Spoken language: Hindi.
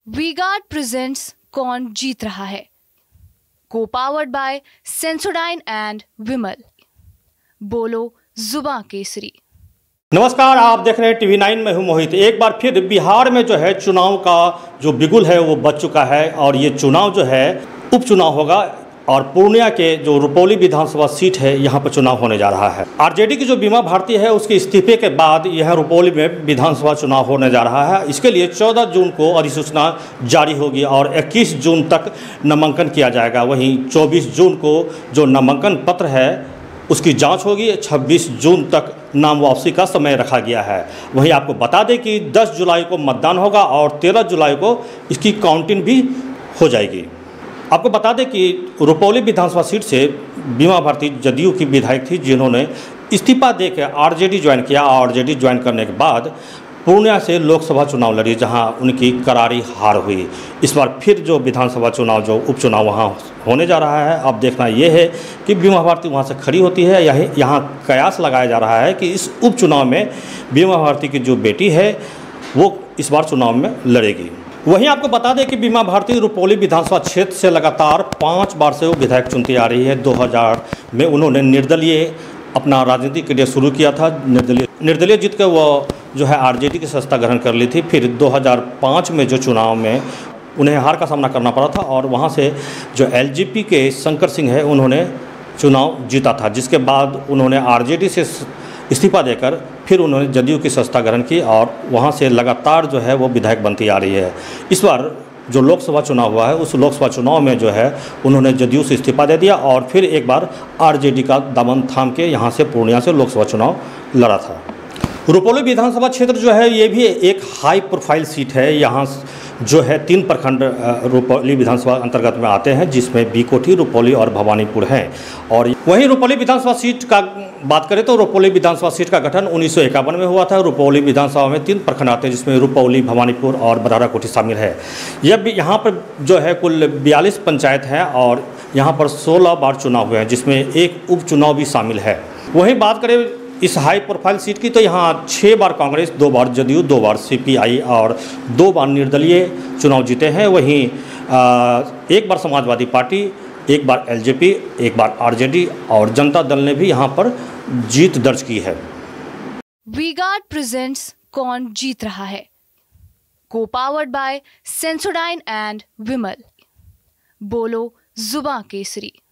वी-गार्ड प्रेजेंट्स कौन जीत रहा है, को powered by Sensodyne and Vimal. बोलो जुबां केसरी। नमस्कार, आप देख रहे हैं TV9 में हूं मोहित। एक बार फिर बिहार में जो है चुनाव का जो बिगुल है वो बज चुका है और ये चुनाव जो है उपचुनाव होगा और पूर्णिया के जो रुपौली विधानसभा सीट है यहाँ पर चुनाव होने जा रहा है। आरजेडी की जो बीमा भारती है उसके इस्तीफे के बाद यह रुपौली में विधानसभा चुनाव होने जा रहा है। इसके लिए 14 जून को अधिसूचना जारी होगी और 21 जून तक नामांकन किया जाएगा। वहीं 24 जून को जो नामांकन पत्र है उसकी जांच होगी। 26 जून तक नाम वापसी का समय रखा गया है। वहीं आपको बता दें कि 10 जुलाई को मतदान होगा और 13 जुलाई को इसकी काउंटिंग भी हो जाएगी। आपको बता दें कि रुपौली विधानसभा सीट से बीमा भारती जदयू की विधायक थी, जिन्होंने इस्तीफा देकर आरजेडी ज्वाइन किया। आरजेडी ज्वाइन करने के बाद पूर्णिया से लोकसभा चुनाव लड़ी, जहां उनकी करारी हार हुई। इस बार फिर जो विधानसभा चुनाव जो उपचुनाव वहां होने जा रहा है, अब देखना यह है कि बीमा भारती वहां से खड़ी होती है। यहाँ कयास लगाया जा रहा है कि इस उपचुनाव में बीमा भारती की जो बेटी है वो इस बार चुनाव में लड़ेगी। वहीं आपको बता दें कि बीमा भारती रुपौली विधानसभा क्षेत्र से लगातार 5 बार से वो विधायक चुनती आ रही है। 2000 में उन्होंने निर्दलीय अपना राजनीतिक करियर शुरू किया था। निर्दलीय जीत कर वो जो है आरजेडी की सत्ता ग्रहण कर ली थी। फिर 2005 में जो चुनाव में उन्हें हार का सामना करना पड़ा था और वहाँ से जो एलजेपी के शंकर सिंह है उन्होंने चुनाव जीता था, जिसके बाद उन्होंने आरजेडी से इस्तीफा देकर फिर उन्होंने जदयू की सत्ता ग्रहण की और वहाँ से लगातार जो है वो विधायक बनती आ रही है। इस बार जो लोकसभा चुनाव हुआ है उस लोकसभा चुनाव में जो है उन्होंने जदयू से इस्तीफा दे दिया और फिर एक बार आरजेडी का दामन थाम के यहाँ से पूर्णिया से लोकसभा चुनाव लड़ा था। रुपौली विधानसभा क्षेत्र जो है ये भी एक हाई प्रोफाइल सीट है। यहाँ जो है 3 प्रखंड रुपौली विधानसभा अंतर्गत में आते हैं, जिसमें बीकोठी, रुपौली और भवानीपुर हैं। और वहीं रुपौली विधानसभा सीट का बात करें तो रुपौली विधानसभा सीट का गठन 1951 में हुआ था। रुपौली विधानसभा में 3 प्रखंड आते हैं, जिसमें रुपौली, भवानीपुर और बराराकोठी शामिल है। यहाँ पर जो है कुल 42 पंचायत हैं और यहाँ पर 16 बार चुनाव हुए हैं, जिसमें एक उपचुनाव भी शामिल है। वहीं बात करें इस हाई प्रोफाइल सीट की तो यहाँ 6 बार कांग्रेस, 2 बार जदयू, 2 बार सीपीआई और 2 बार निर्दलीय चुनाव जीते हैं। वहीं 1 बार समाजवादी पार्टी, 1 बार एलजेपी, 1 बार आरजेडी और जनता दल ने भी यहाँ पर जीत दर्ज की है। वी-गार्ड प्रेजेंट्स कौन जीत रहा है, को powered by Sensodyne and Vimal. बोलो जुबां केसरी।